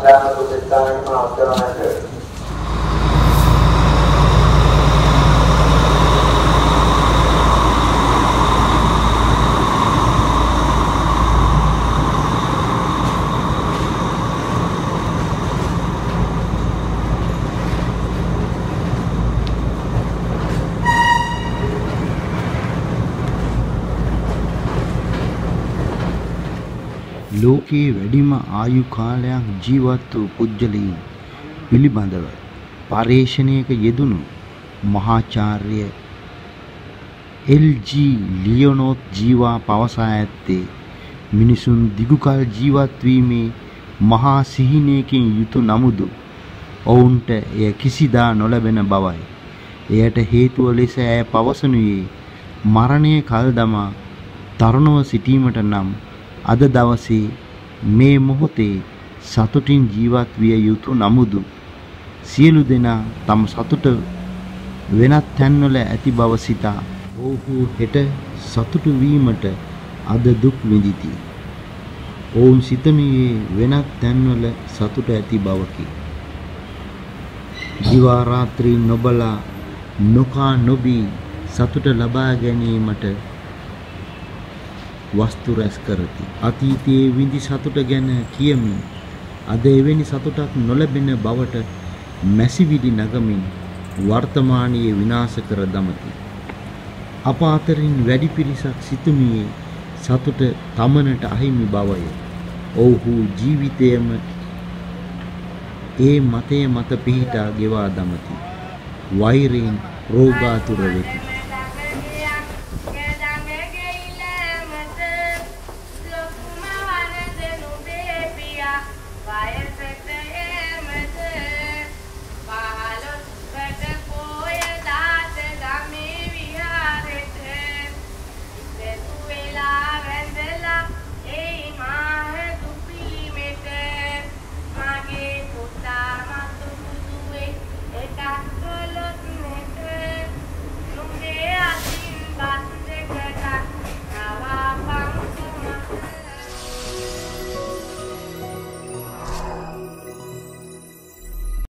ලෝකයේ වැඩිම ආයු කාලයක් ජීවත් වූ පුද්ගලයන් පිළිබඳව පර්යේෂණයක යෙදුණු මහාචාර්ය එල්.ජී. ලියොනෝත් ජීවා පවසා ඇත්තේ මිනිසුන් දිගුකල් ජීවත් වීමේ මහා සිහිනයකින් යුතු නමුදු ඔවුන්ට එය කිසිදා නොලැබෙන බවයි. එයට හේතුව ලෙස ඇය පවසනුයේ මරණය කල් දමා තරුණව සිටීමට නම් අද දවසේ මේ මොහොතේ සතුටින් ජීවත් විය යුතු නමුදු සියලු දෙනා තම සතුට වෙනත් තැන්වල ඇති බව සිතා ඔවුහු හෙට සතුටු වීමට අද දුක් විඳිති. ඔවුන් සිතනුයේ වෙනත් තැන්වල සතුට ඇති බවකි. දිවා රාත්‍රී නොබලා නොකා නොබී සතුට ලබා ගැනීමට වස්තු රැස් කරති. අතීතයේ විඳි සතුට ගැන කියමින් අද එවැනි සතුටක් නොලැබෙන බවට මැසිවිලි නගමින් වර්තමානයේ විනාශ කර දමති. අප අතරින් වැඩි පිරිසක් සිතුමියේ සතුට තමනට අහිමි බවය. ඔවුහු ජීවිතයම ඒ මතය මත පිහිටා ගෙවා දමති. වෛරයෙන් රෝගාතුර වෙති.